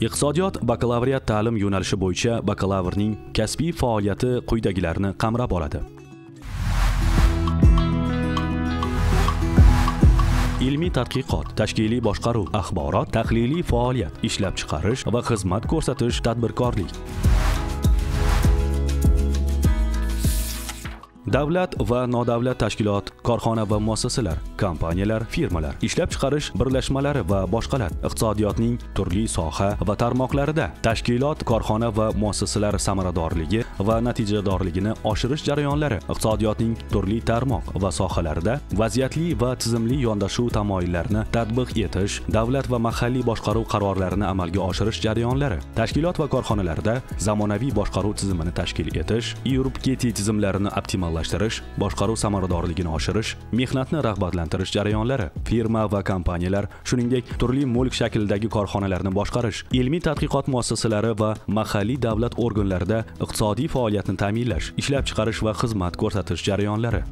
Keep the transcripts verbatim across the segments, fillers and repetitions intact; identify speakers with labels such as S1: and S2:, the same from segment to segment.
S1: Iqtisodiyot bakalavriat ta'lim yo'nalishi bo'yicha bakalavrning kasbiy faoliyati quyidagilarni qamrab oladi. Ilmiy tadqiqot, tashkiliy boshqaruv, axborot, tahliliy faoliyat, ishlab chiqarish va xizmat ko'rsatish, tadbirkorlik. Davlat va nodavlat tashkilot, korxona va muassasalar, kompaniyalar, firmalar, ishlab chiqarish birlashmalari va boshqalar iqtisodiyotning turli soha va tarmoqlarida tashkilot, korxona va muassasalar samaradorligi va natijadorligini oshirish jarayonlari, iqtisodiyotning turli tarmoq va sohalarida vaziyatli va tizimli yondashuv tamoyillarini tatbiq etish, davlat va mahalliy boshqaruv qarorlarini amalga oshirish jarayonlari, tashkilot va korxonalarda zamonaviy boshqaruv tizimini tashkil etish, E U R P G T tizimlarini optimal boshqaruv samaradorligini oshirish, mehnatni rag'batlantirish jarayonlari, firma va kompaniyalar, shuningdek turli mulk shaklidagi korxonalarni boshqarish, ilmiy tadqiqot muassasalari va mahalliy davlat organlarida iqtisodiy faoliyatni ta'minlash, ishlab chiqarish va xizmat ko'rsatish jarayonlari.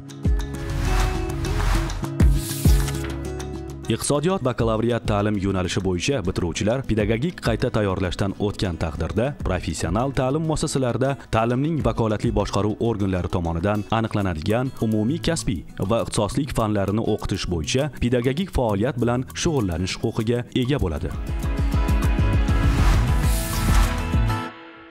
S1: Iqtisodiyot bakalavriat ta'lim yo'nalishi bo'yicha bitiruvchilar pedagogik qayta tayyorlashdan o'tgan taqdirda professional ta'lim muassasalarida ta'limning vakolatli boshqaruv organlari tomonidan aniqlanadigan umumiy kasbiy va ixtisoslik fanlarini o'qitish bo'yicha pedagogik faoliyat bilan shug'ullanish huquqiga ega bo'ladi.